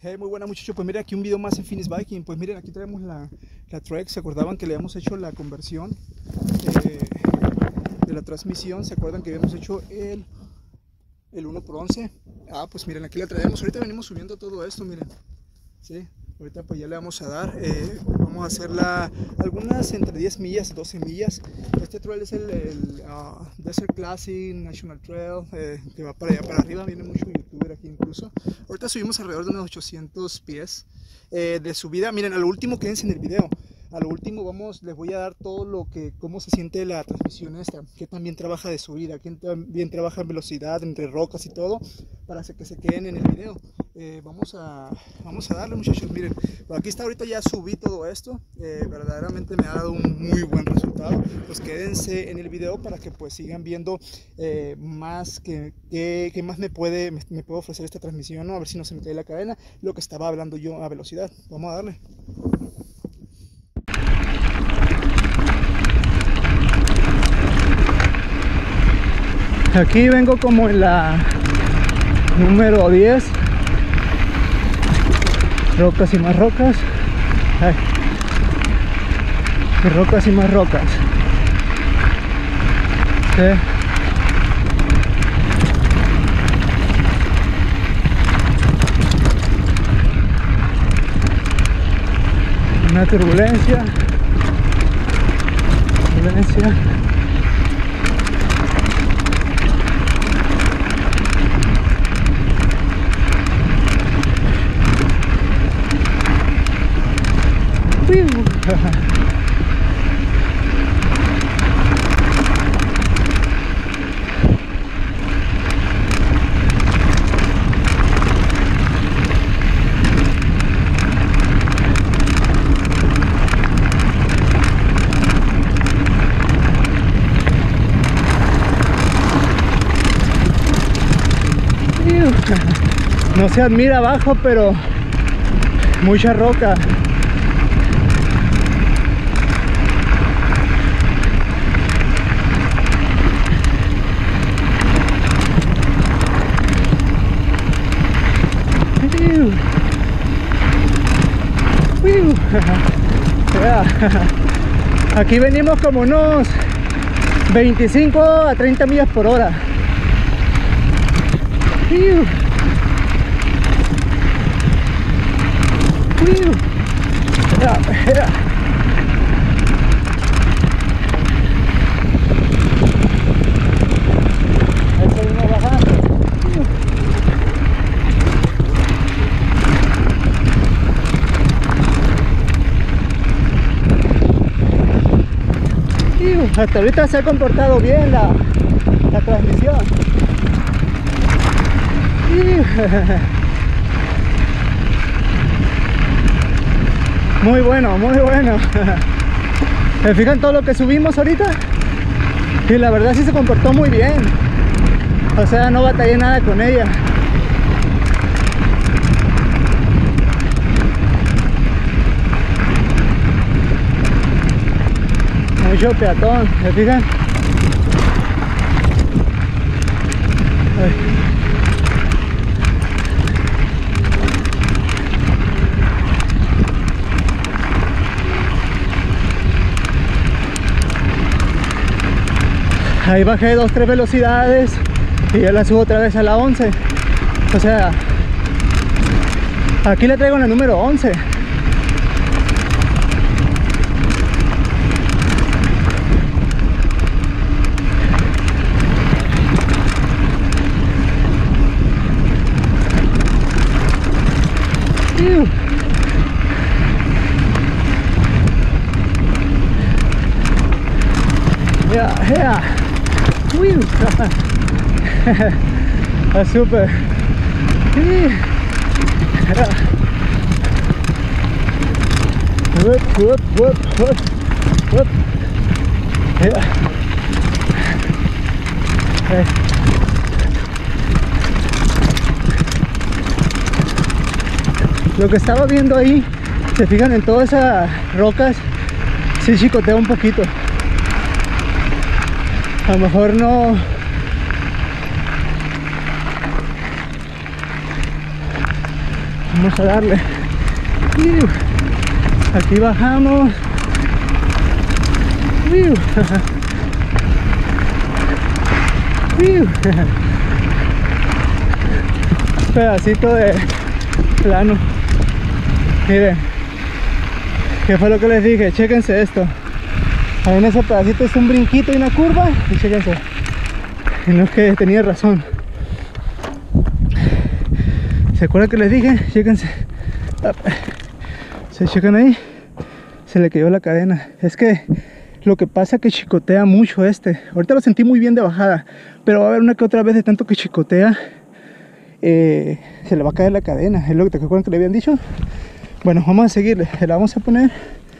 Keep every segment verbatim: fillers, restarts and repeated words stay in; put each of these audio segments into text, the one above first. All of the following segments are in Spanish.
Hey, muy buena muchachos, pues miren aquí un video más en Finish Biking. Pues miren, aquí tenemos la, la Trek. ¿Se acordaban que le habíamos hecho la conversión eh, de la transmisión? ¿Se acuerdan que habíamos hecho el, el uno por once? Ah, pues miren, aquí la traemos. Ahorita venimos subiendo todo esto, miren. Sí, ahorita pues ya le vamos a dar. Eh, vamos a hacerla algunas entre diez millas, doce millas. Este trail es el, el uh, Desert Classic National Trail, eh, que va para allá para arriba. Viene mucho youtuber aquí incluso. Ahorita subimos alrededor de unos ochocientos pies eh, de subida. Miren, a lo último quédense en el video. A lo último vamos, les voy a dar todo lo que, cómo se siente la transmisión esta, qué también trabaja de subida, qué también trabaja en velocidad, entre rocas y todo, para que se queden en el video. Eh, vamos, a, vamos a darle, muchachos. Miren, aquí está, ahorita ya subí todo esto, eh, verdaderamente me ha dado un muy buen resultado. Pues quédense en el video para que pues sigan viendo eh, más que, que, que más me puede, me, me puede ofrecer esta transmisión, ¿no? A ver si no se me cae la cadena, lo que estaba hablando yo a velocidad. Vamos a darle. Aquí vengo como en la número diez. Rocas y más rocas. Ay. Y rocas y más rocas. ¿Sí? Una turbulencia. Turbulencia. No se admira abajo, pero mucha roca. Aquí venimos como unos veinticinco a treinta millas por hora. Mira, mira. Ahí seguimos bajando. Hasta ahorita se ha comportado bien la, la transmisión. Muy bueno, muy bueno. ¿Se fijan todo lo que subimos ahorita? Y la verdad sí se comportó muy bien. O sea, no batallé nada con ella. Mucho peatón, ¿se fijan? Ay. Ahí bajé dos, tres velocidades y ya la subo otra vez a la once. O sea, aquí le traigo la número once. Yeah, yeah. Ah, super. Whoop, whoop, whoop, whoop, whoop. Yeah. Okay. Lo que estaba viendo ahí, se fijan en todas esas rocas, sí chicotea un poquito. A lo mejor no Vamos a darle. Aquí bajamos. Pedacito de plano. Miren, ¿qué fue lo que les dije? Chéquense esto. Ahí en ese pedacito es un brinquito y una curva. Y chéquense. Y no es que tenía razón. ¿Se acuerdan que les dije? Chéquense. Se checan ahí. Se le cayó la cadena. Es que lo que pasa es que chicotea mucho este. Ahorita lo sentí muy bien de bajada, pero va a haber una que otra vez de tanto que chicotea, eh, se le va a caer la cadena. Es lo que te acuerdan que le habían dicho. Bueno, vamos a seguirle. La vamos a poner.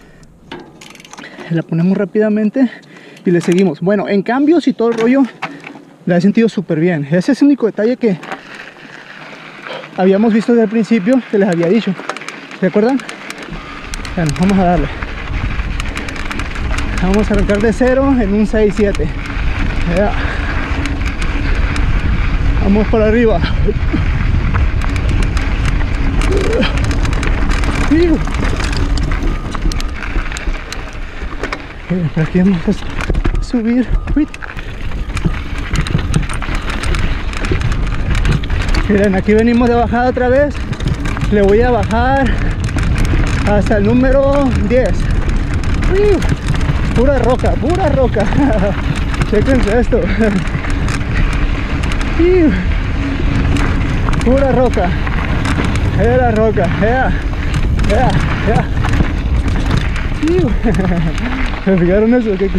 La ponemos rápidamente y le seguimos. Bueno, en cambios y todo el rollo la he sentido súper bien. Ese es el único detalle que habíamos visto desde el principio, que les había dicho. ¿Se acuerdan? Bueno, vamos a darle. Vamos a arrancar de cero en un seis siete. Yeah. Vamos para arriba. Miren, por aquí vamos a subir. Miren, aquí venimos de bajada otra vez. Le voy a bajar hasta el número diez. Pura roca, pura roca. Chequense esto. Pura roca. Era roca. Ya, ya, ya. ¿Me fijaron eso? ¿Qué?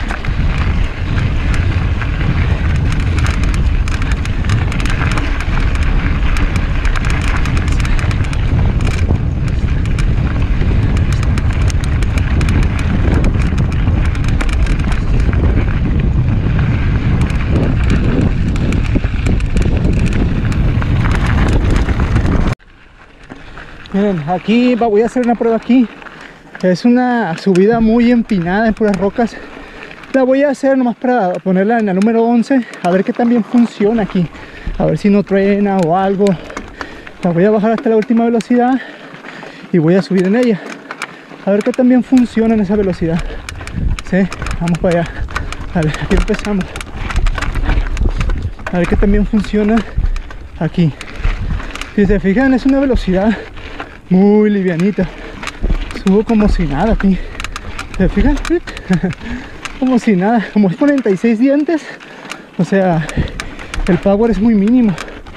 Miren, aquí voy a hacer una prueba aquí. Es una subida muy empinada en puras rocas. La voy a hacer nomás para ponerla en el número once. A ver qué también funciona aquí. A ver si no truena o algo. La voy a bajar hasta la última velocidad y voy a subir en ella. A ver qué también funciona en esa velocidad. Sí, vamos para allá. Vale, aquí empezamos. A ver qué también funciona aquí. Si se fijan, es una velocidad muy livianita. Subo como si nada aquí. ¿Se fijan? Como si nada. Como es cuarenta y seis dientes. O sea, el power es muy mínimo.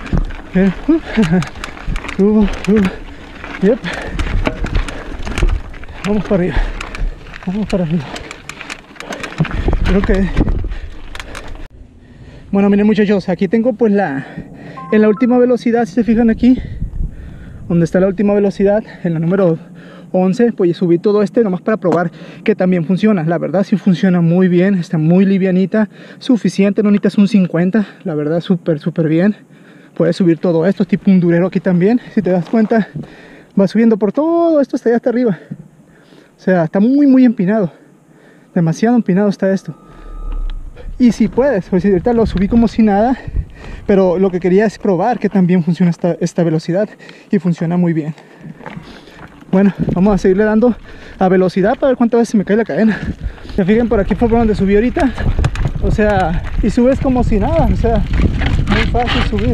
Subo, subo. Yep. Vamos para arriba. Vamos para arriba. Creo que... Bueno, miren muchachos, aquí tengo pues la... En la última velocidad, si se fijan aquí, donde está la última velocidad, en la número once, pues subí todo este nomás para probar que también funciona. La verdad sí funciona muy bien, está muy livianita, suficiente, no necesitas un cincuenta, la verdad súper súper bien. Puedes subir todo esto, es tipo un durero aquí también. Si te das cuenta, va subiendo por todo esto hasta allá hasta arriba. O sea, está muy muy empinado, demasiado empinado está esto. Y si puedes, pues ahorita lo subí como si nada, pero lo que quería es probar que también funciona esta, esta velocidad, y funciona muy bien. Bueno, vamos a seguirle dando a velocidad para ver cuántas veces se me cae la cadena. Se fijan, por aquí fue por donde subí ahorita. O sea, y subes como si nada, o sea, muy fácil subir.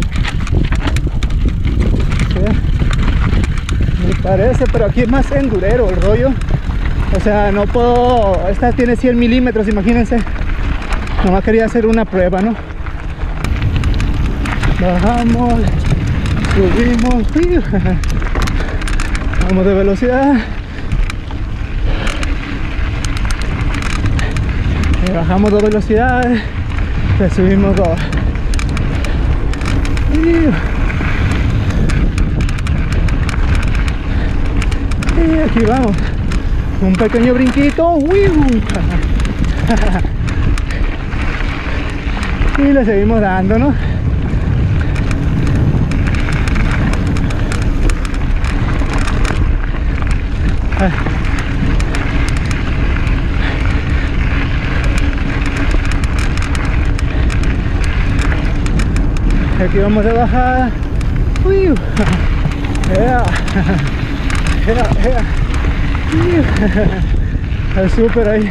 ¿Sí? Me parece, pero aquí es más endurero el rollo. O sea, no puedo... Esta tiene cien milímetros, imagínense. Nomás quería hacer una prueba, ¿no? Bajamos, subimos, vamos de velocidad, y bajamos dos velocidades, le subimos dos. Y aquí vamos, un pequeño brinquito. Y le seguimos dando, ¿no? Aquí vamos de bajada. Uy. Yeah. Yeah, yeah. Es súper ahí.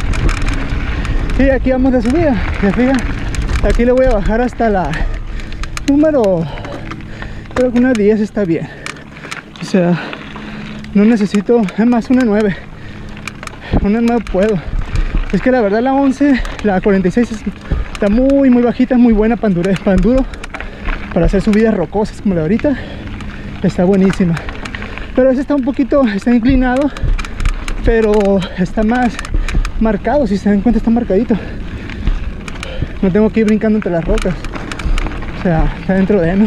Y aquí vamos de subida. ¿Se fijan? Aquí le voy a bajar hasta la número, creo que una diez está bien. O sea, no necesito, es más, una nueve. Una nueve puedo. Es que la verdad la once, la cuarenta y seis está muy muy bajita, muy buena para enduro, para enduro, para hacer subidas rocosas como la de ahorita. Está buenísima. Pero ese está un poquito, está inclinado, pero está más marcado. Si se dan cuenta, está marcadito. No tengo que ir brincando entre las rocas. O sea, está dentro de, ¿no?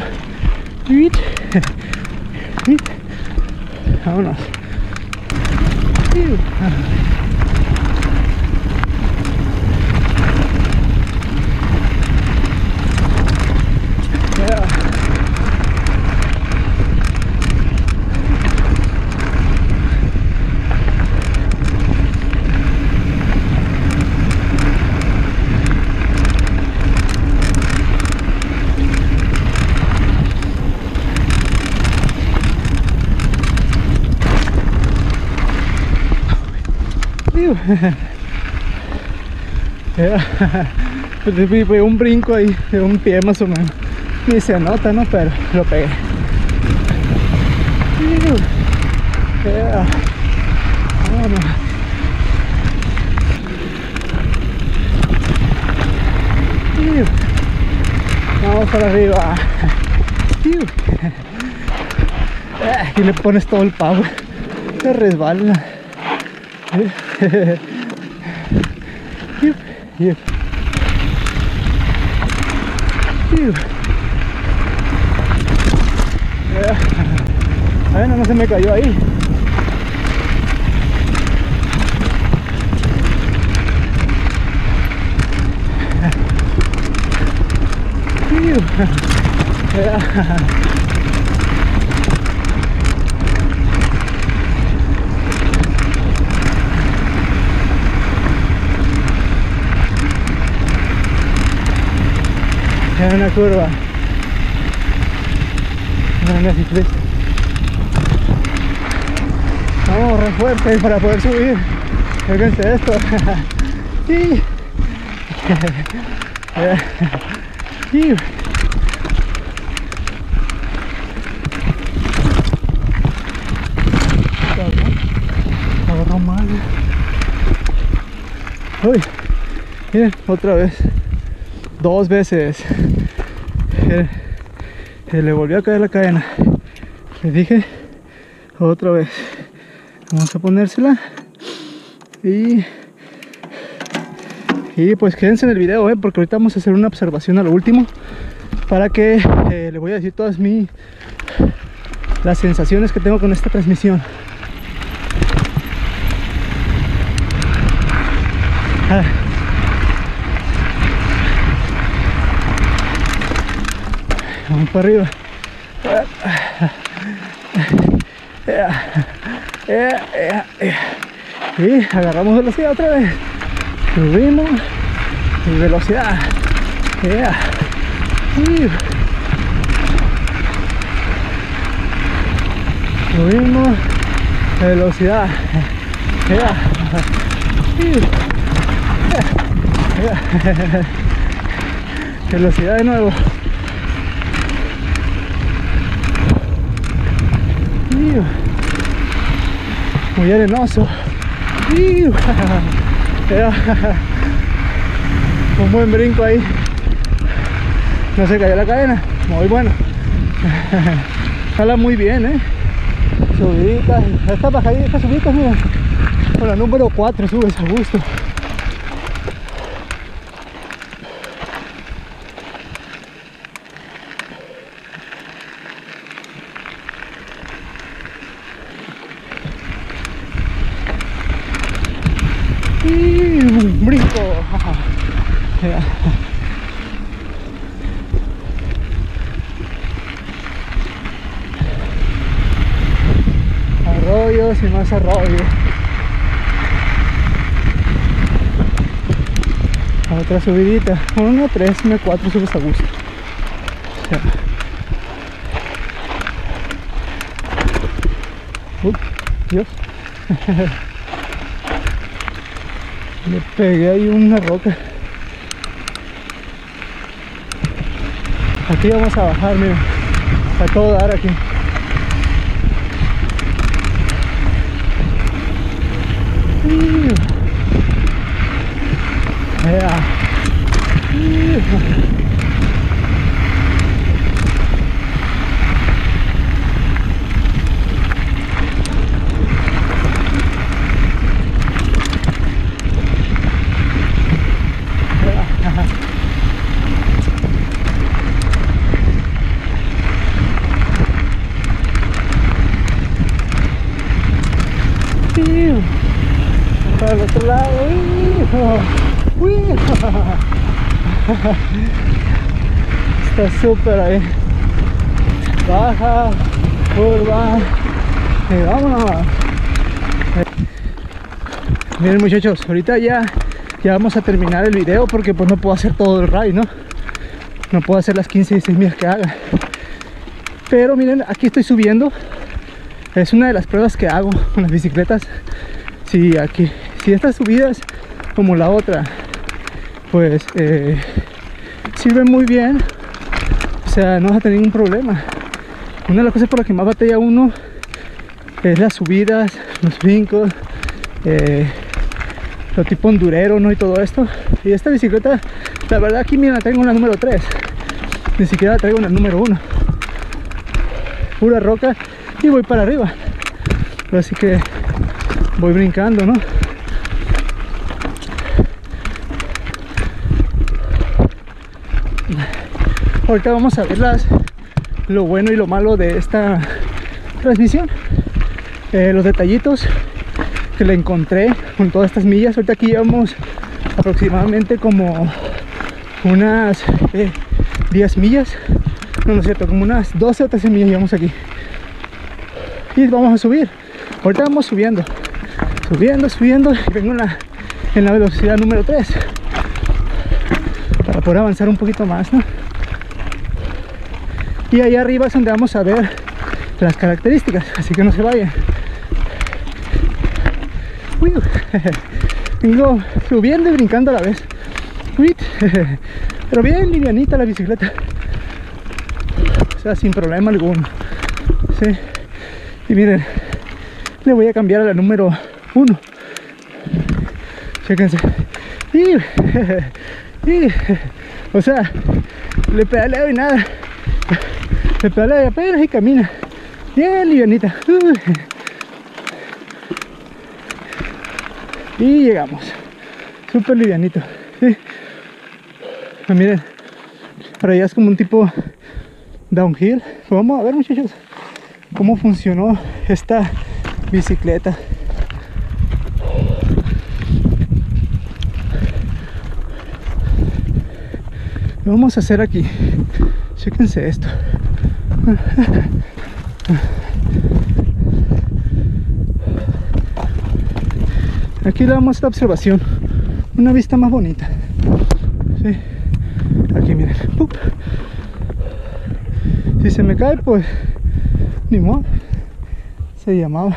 Vámonos. Fue un brinco ahí de un pie más o menos. Ni se nota, ¿no? Pero lo pegué. Yeah. Vámonos. Vamos para arriba. Aquí le pones todo el power. Se resbala. Bueno, no se me cayó ahí. En una curva, una ciclista. Vamos re fuerte para poder subir. Fíjense esto. Y agarró mal. Uy, miren, otra vez. Dos veces. Se le volvió a caer la cadena. Les dije otra vez. Vamos a ponérsela. Y Y pues quédense en el video, eh, porque ahorita vamos a hacer una observación a lo último. Para que eh, le voy a decir todas mis las sensaciones que tengo con esta transmisión. Ah. Vamos para arriba. Y agarramos velocidad otra vez. Subimos y velocidad. Yeah. Subimos velocidad. Yeah. Yeah. Velocidad de nuevo. Muy arenoso. Un buen brinco ahí. No se cayó la cadena. Muy bueno. Jala muy bien, eh. Subiditas. Esta bajadita, estas subiditas, mira. Con la número cuatro subes a gusto. Y un brinco. Arroyos y más arroyos. Otra subidita. Una, tres, una, cuatro subes a gusto. Uh, Dios. Le pegué ahí una roca. Aquí vamos a bajar, miren, a todo dar aquí. Yeah. Para el otro lado. Está súper ahí. Baja, curva y vámonos. Miren muchachos, ahorita ya ya vamos a terminar el video porque pues no puedo hacer todo el ride, ¿no? No puedo hacer las quince y dieciséis millas que haga. Pero miren, aquí estoy subiendo. Es una de las pruebas que hago con las bicicletas. Si aquí, si estas subidas como la otra, pues eh, sirven muy bien, o sea, no vas a tener ningún problema. Una de las cosas por las que más batalla uno es las subidas, los brincos, eh, lo tipo endurero, ¿no? Y todo esto. Y esta bicicleta, la verdad aquí mira, la tengo en la número tres, ni siquiera la traigo en la número uno. Pura roca y voy para arriba, así que voy brincando, ¿no? Ahorita vamos a ver las, lo bueno y lo malo de esta transmisión, eh, los detallitos que le encontré con todas estas millas. Ahorita aquí llevamos aproximadamente como unas eh, diez millas, no, no es cierto, como unas doce o trece millas llevamos aquí. Y vamos a subir. Ahorita vamos subiendo, subiendo, subiendo. Y vengo en la, en la velocidad número tres para poder avanzar un poquito más, ¿no? Y allá arriba es donde vamos a ver las características, así que no se vayan. Uy, vengo subiendo y brincando a la vez. Uy, pero bien livianita la bicicleta, o sea, sin problema alguno, ¿sí? Y miren, le voy a cambiar a la número uno. Chéquense. Y, y, o sea, le pedaleo y nada. Le pedaleo apenas y camina. Bien livianita. Uy. Y llegamos. Súper livianito. ¿Sí? Ah, miren, para allá es como un tipo downhill. Pues vamos a ver, muchachos, cómo funcionó esta bicicleta. Lo vamos a hacer aquí. Chéquense esto. Aquí le damos esta observación, una vista más bonita. ¿Sí? Aquí miren. ¡Pup! Si se me cae, pues ni modo, se llamaba.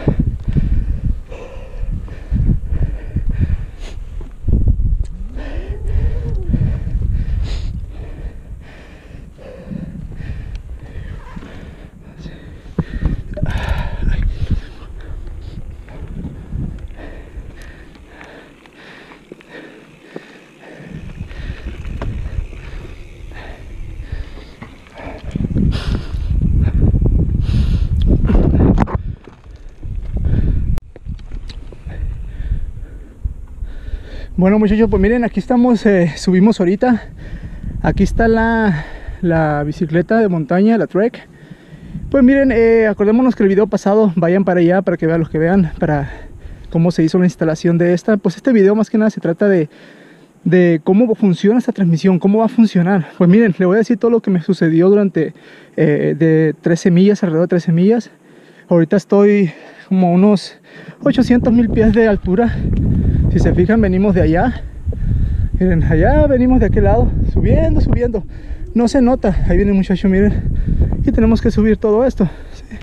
Bueno muchachos, pues miren, aquí estamos, eh, subimos ahorita. Aquí está la, la bicicleta de montaña, la Trek. Pues miren, eh, acordémonos que el video pasado, vayan para allá para que vean los que vean para cómo se hizo la instalación de esta. Pues este video más que nada se trata de, de cómo funciona esta transmisión, cómo va a funcionar. Pues miren, le voy a decir todo lo que me sucedió durante eh, de trece millas, alrededor de trece millas. Ahorita estoy como a unos ochocientos mil pies de altura. Si se fijan, venimos de allá. Miren, allá venimos de aquel lado, subiendo, subiendo. No se nota, ahí viene el muchacho, miren. Y tenemos que subir todo esto, ¿sí?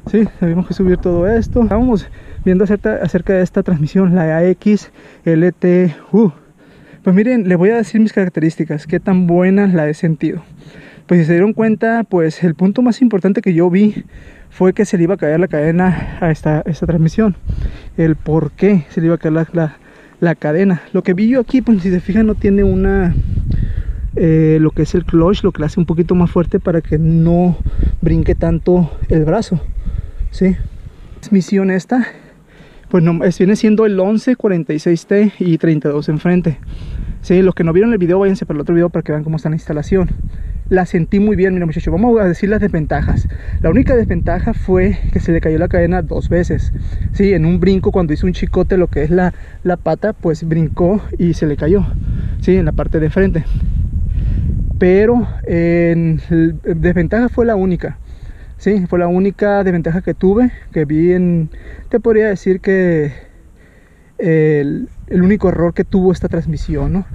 Sí, tuvimos que subir todo esto. Estábamos viendo acerca, acerca de esta transmisión, la A X L T U. Pues miren, les voy a decir mis características, qué tan buena la he sentido. Pues si se dieron cuenta, pues el punto más importante que yo vi fue que se le iba a caer la cadena a esta, esta transmisión. El por qué se le iba a caer la, la, la cadena. Lo que vi yo aquí, pues si se fijan, no tiene una... Eh, lo que es el clutch, lo que le hace un poquito más fuerte para que no brinque tanto el brazo. ¿Sí? Transmisión esta, pues no, es, viene siendo el once, cuarenta y seis T y treinta y dos enfrente. Sí, los que no vieron el video, váyanse para el otro video para que vean cómo está la instalación. La sentí muy bien, mira muchachos. Vamos a decir las desventajas. La única desventaja fue que se le cayó la cadena dos veces. Sí, en un brinco, cuando hizo un chicote, lo que es la, la pata, pues brincó y se le cayó. Sí, en la parte de frente. Pero en desventaja fue la única. Sí, fue la única desventaja que tuve, que vi en... Te podría decir que el, el único error que tuvo esta transmisión, ¿no?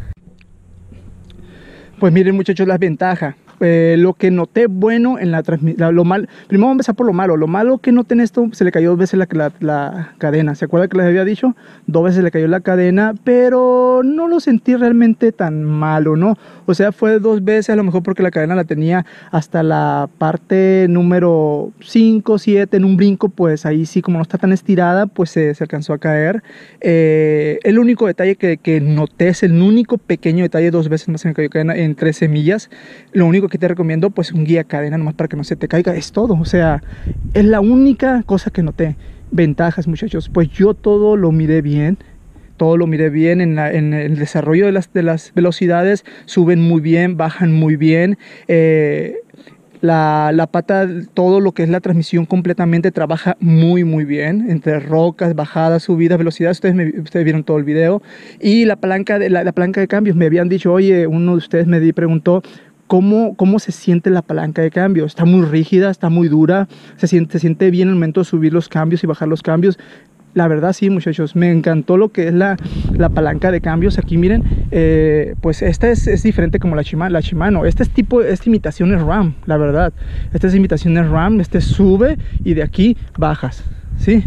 Pues miren muchachos, las ventajas. Eh, lo que noté bueno en la transmisión, lo mal, primero vamos a empezar por lo malo. Lo malo que noté en esto, se le cayó dos veces la, la, la cadena. ¿Se acuerdan que les había dicho? Dos veces le cayó la cadena, pero no lo sentí realmente tan malo, ¿no? O sea, fue dos veces, a lo mejor porque la cadena la tenía hasta la parte número cinco, siete, en un brinco, pues ahí sí, como no está tan estirada, pues se, se alcanzó a caer. Eh, el único detalle que, que noté, es el único pequeño detalle, dos veces más se me cayó cadena en trece millas. Lo único que te recomiendo, pues un guía cadena nomás para que no se te caiga, es todo. O sea, es la única cosa que noté. Ventajas, muchachos, pues yo todo lo miré bien. Todo lo miré bien en, la, en el desarrollo de las, de las velocidades. Suben muy bien, bajan muy bien. Eh, la, la pata, todo lo que es la transmisión completamente trabaja muy muy bien. Entre rocas, bajadas, subidas, velocidades. Ustedes, me, ustedes vieron todo el video. Y la palanca, de, la, la palanca de cambios. Me habían dicho, oye, uno de ustedes me preguntó ¿Cómo, ¿Cómo se siente la palanca de cambio? Está muy rígida, está muy dura. Se siente, se siente bien el momento de subir los cambios y bajar los cambios. La verdad sí, muchachos, me encantó lo que es la, la palanca de cambios. Aquí miren, eh, pues esta es, es diferente como la Shimano, la Shimano. Este es tipo, esta imitación es RAM, la verdad. Esta es imitación es RAM, este sube y de aquí bajas, ¿sí?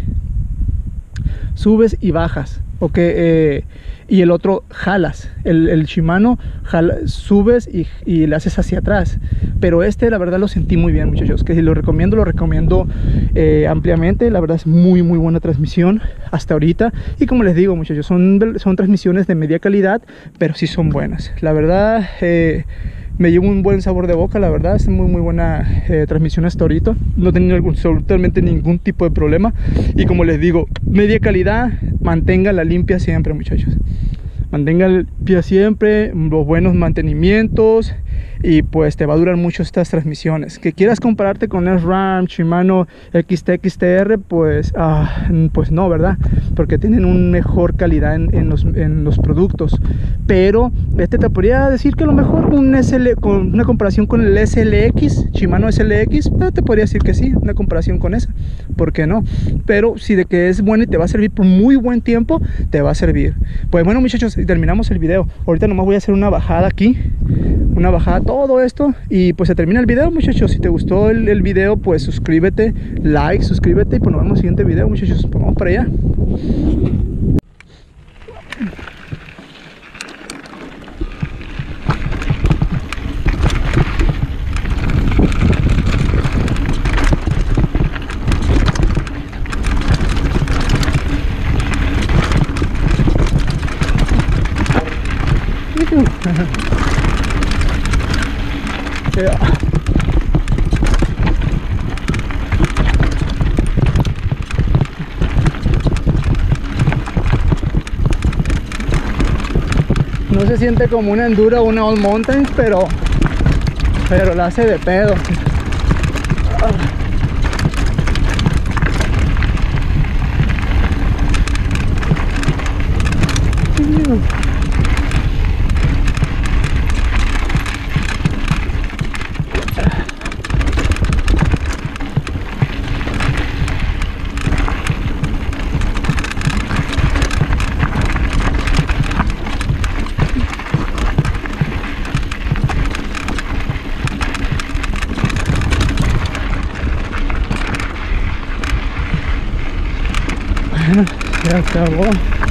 Subes y bajas, ok. Eh, y el otro jalas, el, el Shimano jala, subes y, y le haces hacia atrás. Pero este la verdad lo sentí muy bien, muchachos, que si lo recomiendo, lo recomiendo eh, ampliamente. La verdad es muy muy buena transmisión hasta ahorita. Y como les digo, muchachos, son, son transmisiones de media calidad, pero sí son buenas. La verdad eh, me llevo un buen sabor de boca, la verdad. Es muy muy buena eh, transmisión hasta ahorita. No he tenido absolutamente ningún tipo de problema. Y como les digo, media calidad, manténgala limpia siempre, muchachos. Mantenga limpia siempre, los buenos mantenimientos, y pues te va a durar mucho estas transmisiones. Que quieras compararte con el RAM, Shimano X T X T R, pues, ah, pues no, ¿verdad? Porque tienen una mejor calidad en, en, los, en los productos. Pero este te podría decir que a lo mejor un S L, con una comparación con el S L X, Shimano S L X, eh, te podría decir que sí, una comparación con esa. ¿Por qué no? Pero si de que es bueno y te va a servir por muy buen tiempo, te va a servir. Pues bueno, muchachos, terminamos el video. Ahorita nomás voy a hacer una bajada aquí, una bajada, todo esto, y pues se termina el video, muchachos. Si te gustó el, el video, pues suscríbete, like, suscríbete, y pues nos vemos en el siguiente video, muchachos. Pues vamos para allá. Yeah. No se siente como una enduro o una all mountain, pero pero la hace de pedo. Bueno, se acabó.